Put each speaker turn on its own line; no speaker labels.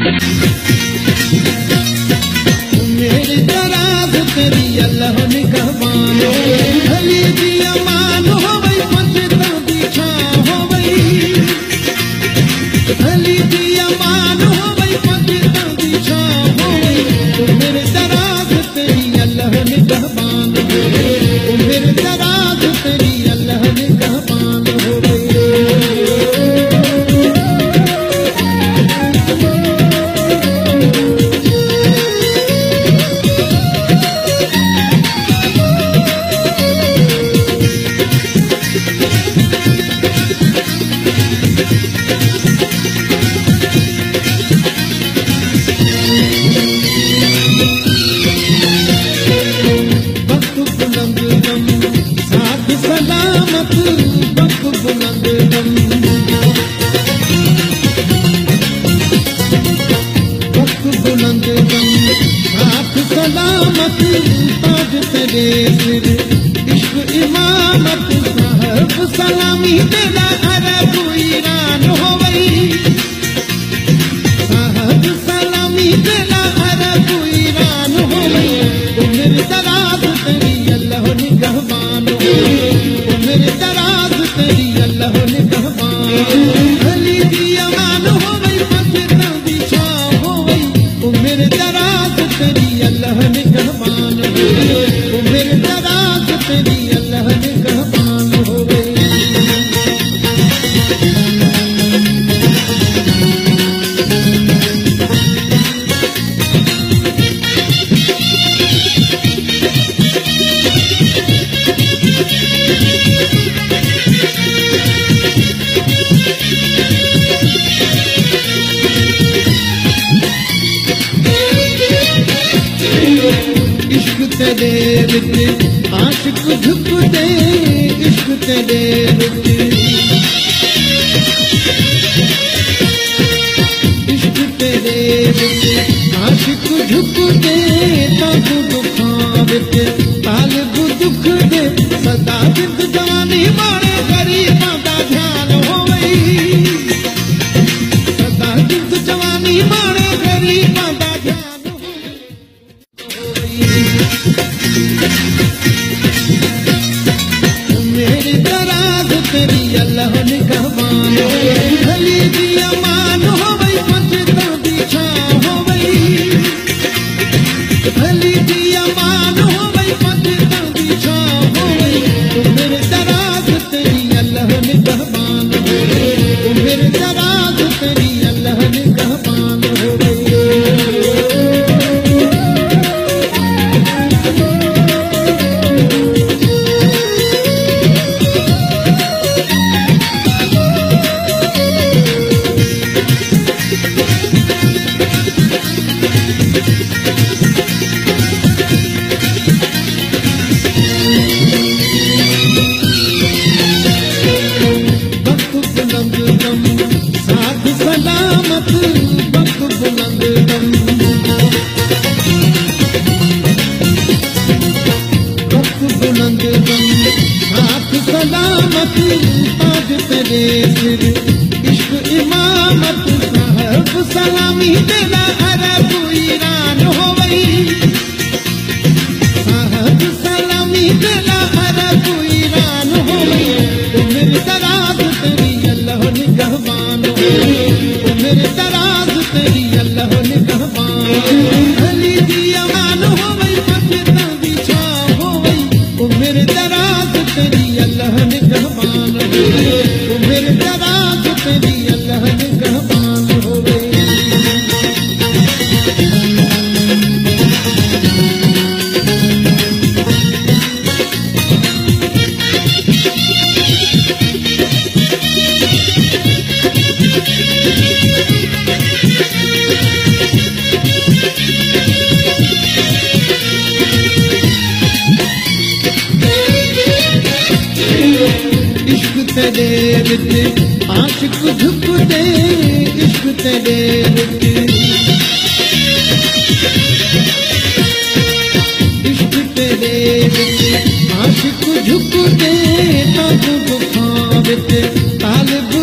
मेरी दराज तेरी अल्लाह निगहबान भली दी अमान हो वही पछता दी छां हो वही भली दी अमान हो वही पछता दी छां हो वही मेरी दराज तेरी अल्लाह निगहबान मेरी दराज तेरी अल्लाह निगहबान हो वही। इश्क इमामत साहब सलामी तेरा अरब ईरान हो वही साहब सलामी तेरा अरब ईरान हो वही मेरी दराज तेरी अल्लाह निगहबान हो मेरी दराज तेरी अल्लाह निगहबान भली दी अमान हो वही पछता दी छां हो वही मेरी दराज तेरी अल्लाह निगहबान हो मेरे दराज तेरी अल्लाह निगहबान हो गई। इश्क तेरे विच आशिक झुक दे इश्क तेरे विच इश्क तेरे विच आशिक झुक दे ताबू दुखां विच तालिब दुख दे सदा जिंद जवानी मारे गरीबां दा ध्यान होवई सदा जिंद जवानी मारे गरीबां दा ध्यान मेरी दराज तेरी अल्लाह निगहबान भली दी अमान हो वही पछता दी छां हो वही भली दी अमान हो वही पछता दी छां हो वही मेरी दराज तेरी अल्लाह निगहबान मेरी दराज तेरी अल्लाह निगहबान हो वही। इश्क इमामत साहब सलामी तेरा अरब ईरान हो वही साहब सलामी तेरा अरब ईरान हो वही मेरी दराज तेरी अल्लाह निगहबान हो मेरी दराज तेरी अल्लाह निगहबान भली दी अमान हो वही पछता दी छां हो वही मेरी दराज तेरी अल्लाह निगहबान हो मेरी दराज तेरी अल्लाह निगहबान हो गई। इश्क तेरे विच आशिक झुक दे इश्क तेरे विच इश्क तेरे विच आशिक झुक दे ताबू दुखां विच तालिब